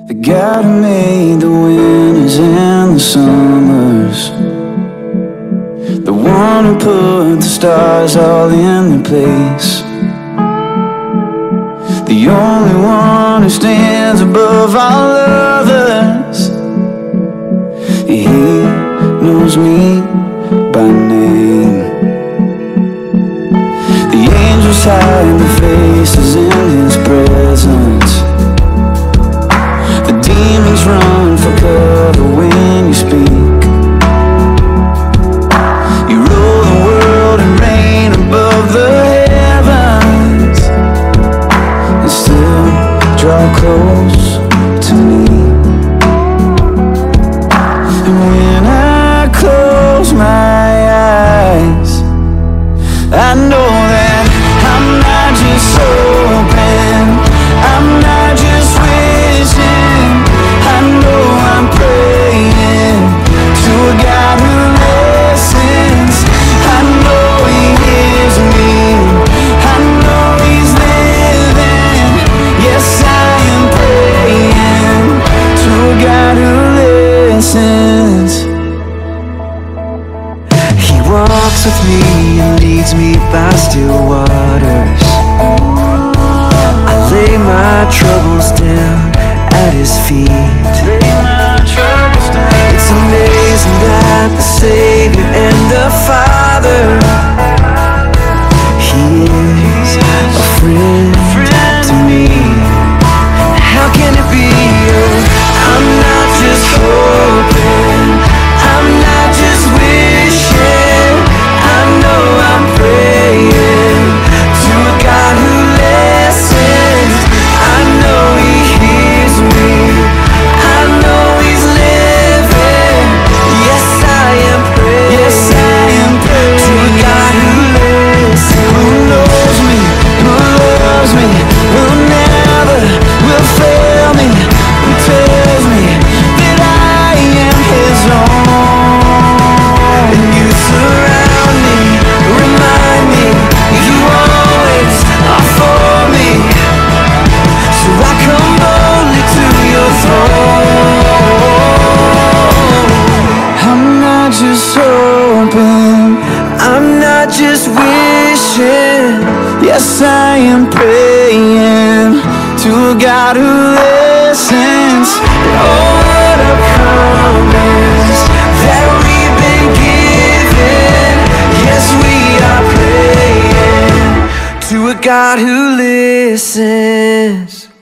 The God who made the winters and the summers, the one who put the stars all in their place, the only one who stands above all others. He knows me by name. The angels hide their faces in His presence. The demons run for cover when you speak. You rule the world and reign above the heavens, and still draw close to me. And when I close my eyes, I know that I'm not just hoping, I'm not just wishing, I know I'm praying to a God who listens. I know He hears me, I know He's living. Yes, I am praying to a God who listens. He walks with me and leads me by still waters. I lay my troubles down at His feet. It's amazing that the Savior and the Father, He is a friend to me. How can it be? I'm not just hoping, I'm not just wishing, I know I'm praying to a God who listens. I know He hears me, I know He's living. Yes, I am praying, yes, I am praying to a God who listens. Who knows me, who loves me, who never will fail me, who tells me that I am His own. And You surround me, remind me You always are for me. So I come boldly to Your throne. I'm not just hoping, I'm not just wishing. Yes, I am praying to a God who listens. Oh, what a promise that we've been given. Yes, we are praying to a God who listens.